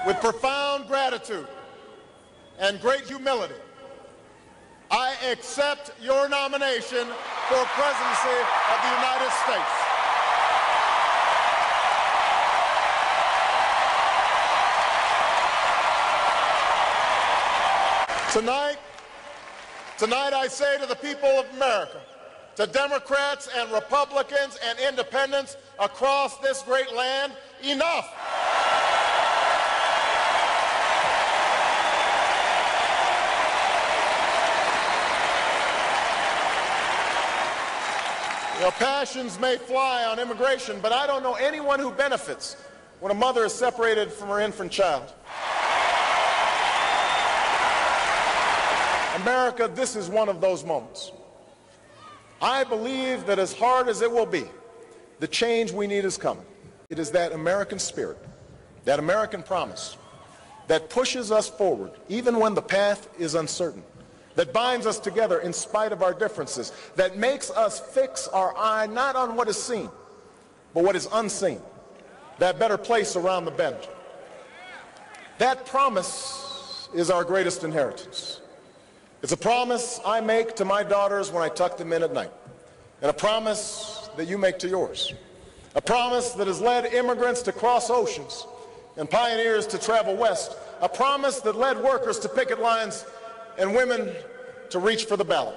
With profound gratitude and great humility, I accept your nomination for presidency of the United States. Tonight I say to the people of America, to Democrats and Republicans and independents across this great land, enough. Passions may fly on immigration, but I don't know anyone who benefits when a mother is separated from her infant child. America, this is one of those moments. I believe that as hard as it will be, the change we need is coming. It is that American spirit, that American promise, that pushes us forward, even when the path is uncertain, that binds us together in spite of our differences, that makes us fix our eye not on what is seen, but what is unseen, that better place around the bend. That promise is our greatest inheritance. It's a promise I make to my daughters when I tuck them in at night, and a promise that you make to yours. A promise that has led immigrants to cross oceans and pioneers to travel west. A promise that led workers to picket lines and women to reach for the ballot.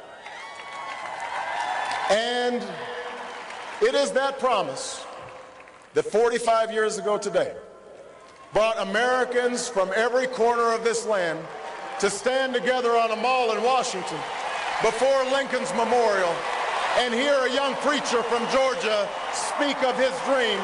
And it is that promise that 45 years ago today brought Americans from every corner of this land to stand together on a mall in Washington before Lincoln's memorial and hear a young preacher from Georgia speak of his dream.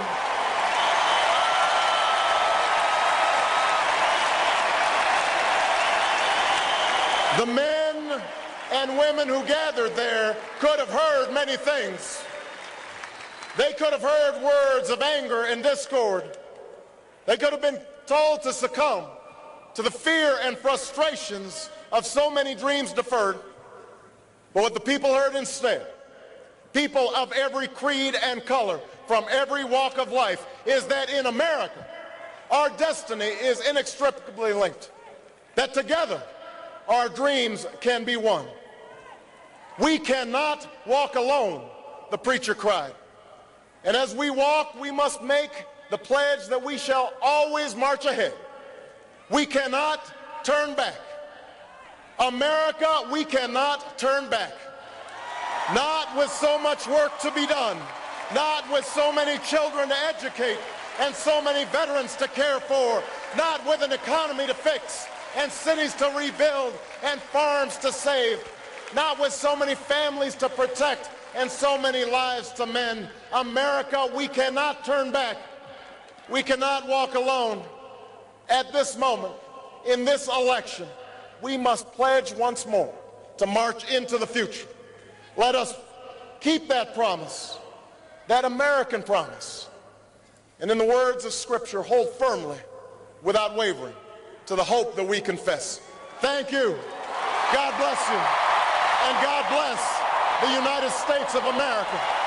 The men and women who gathered there could have heard many things. They could have heard words of anger and discord. They could have been told to succumb to the fear and frustrations of so many dreams deferred. But what the people heard instead, people of every creed and color, from every walk of life, is that in America, our destiny is inextricably linked. That together, our dreams can be won. We cannot walk alone, the preacher cried. And as we walk, we must make the pledge that we shall always march ahead. We cannot turn back. America, we cannot turn back. Not with so much work to be done, not with so many children to educate and so many veterans to care for, not with an economy to fix and cities to rebuild and farms to save, not with so many families to protect and so many lives to mend. America, we cannot turn back. We cannot walk alone. At this moment, in this election, we must pledge once more to march into the future. Let us keep that promise, that American promise, and in the words of Scripture, hold firmly, without wavering, to the hope that we confess. Thank you. God bless you. And God bless the United States of America.